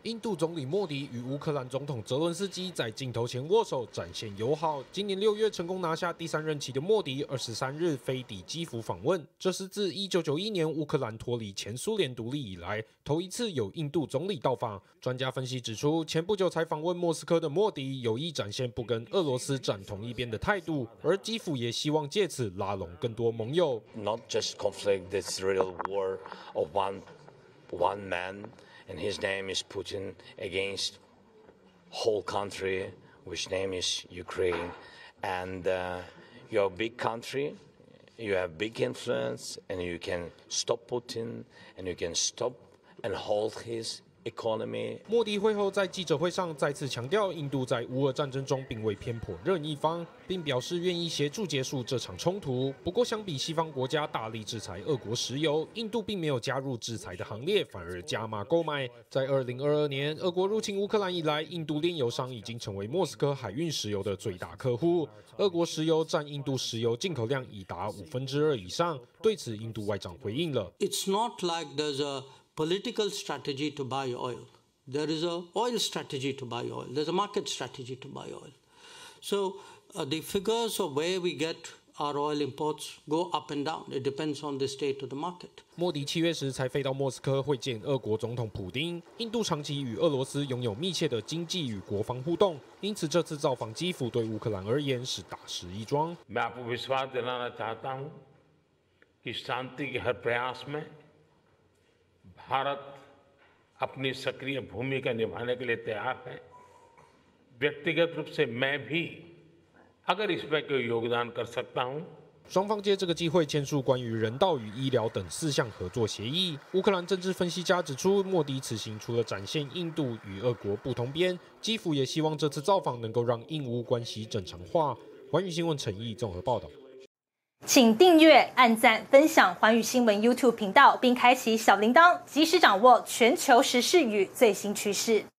印度总理莫迪与乌克兰总统泽伦斯基在镜头前握手，展现友好。今年6月成功拿下第3任期的莫迪，23日飞抵基辅访问，这是自1991年乌克兰脱离前苏联独立以来，头一次有印度总理到访。专家分析指出，前不久才访问莫斯科的莫迪，有意展现不跟俄罗斯站同一边的态度，而基辅也希望借此拉拢更多盟友。 Not just conflict, this real war of one man. And his name is Putin against whole country, which name is Ukraine. And you're a big country, you have big influence, and you can stop Putin, and you can stop and hold his economy. 莫迪会后在记者会上再次强调，印度在乌俄战争中并未偏颇任一方，并表示愿意协助结束这场冲突。不过，相比西方国家大力制裁俄国石油，印度并没有加入制裁的行列，反而加码购买。在2022年，俄国入侵乌克兰以来，印度炼油商已经成为莫斯科海运石油的最大客户。俄国石油占印度石油进口量已达2/5以上。对此，印度外长回应了 ：“It's not like there's a political strategy to buy oil. There is an oil strategy to buy oil. There's a market strategy to buy oil. So the figures of where we get our oil imports go up and down. It depends on the state of the market.” 莫迪7月时才飞到莫斯科会见俄国总统普丁。印度长期与俄罗斯拥有密切的经济与国防互动，因此这次造访基辅对乌克兰而言是大事一桩。 मैं आपको विश्वास दिलाना चाहता हूं कि शांति के हर प्रयास में भारत अपनी सक्रिय भूमिका निभाने के लिए तैयार है। व्यक्तिगत रूप से मैं भी अगर इसमें कोई योगदान कर सकता हूं。 双方借这个机会签署关于人道与医疗等4项合作协议。乌克兰政治分析家指出，莫迪此行除了展现印度与俄国不同边，基辅也希望这次造访能够让印乌关系正常化。寰宇新闻陈毅综合报道。 请订阅、按赞、分享寰宇新闻 YouTube 频道，并开启小铃铛，及时掌握全球时事与最新趋势。